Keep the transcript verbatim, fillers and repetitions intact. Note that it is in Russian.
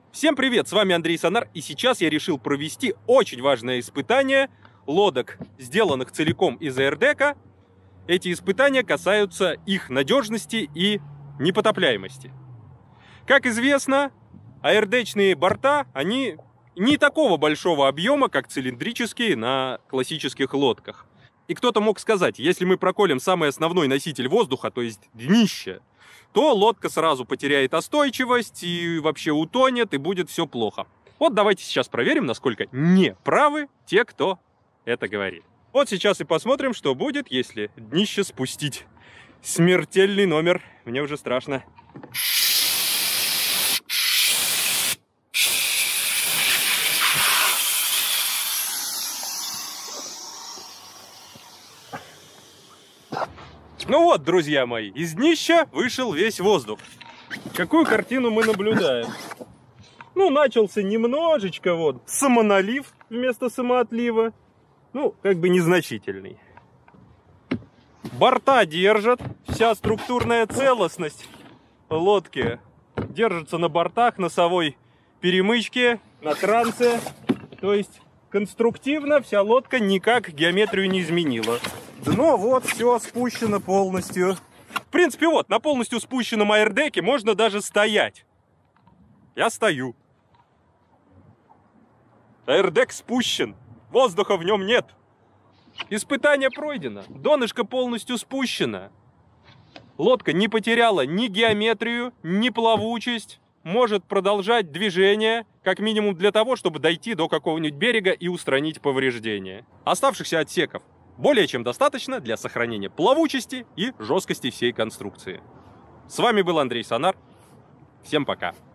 Всем привет, с вами Андрей Сонар, и сейчас я решил провести очень важное испытание лодок, сделанных целиком из АРДЭКа. Эти испытания касаются их надежности и непотопляемости. Как известно, АРДЭчные борта, они не такого большого объема, как цилиндрические на классических лодках. И кто-то мог сказать, если мы проколем самый основной носитель воздуха, то есть днище, то лодка сразу потеряет остойчивость и вообще утонет, и будет все плохо. Вот давайте сейчас проверим, насколько не правы те, кто это говорит. Вот сейчас и посмотрим, что будет, если днище спустить. Смертельный номер, мне уже страшно. Ну вот, друзья мои, из днища вышел весь воздух. Какую картину мы наблюдаем? Ну, начался немножечко вот самоналив вместо самоотлива. Ну, как бы незначительный. Борта держат, вся структурная целостность лодки держится на бортах, носовой перемычке, на трансе. То есть конструктивно вся лодка никак геометрию не изменила. Дно вот все спущено полностью. В принципе, вот, на полностью спущенном АРДЭКе можно даже стоять. Я стою. АРДЭК спущен. Воздуха в нем нет. Испытание пройдено. Донышко полностью спущено. Лодка не потеряла ни геометрию, ни плавучесть. Может продолжать движение, как минимум для того, чтобы дойти до какого-нибудь берега и устранить повреждения. Оставшихся отсеков более чем достаточно для сохранения плавучести и жесткости всей конструкции. С вами был Андрей Сонар. Всем пока.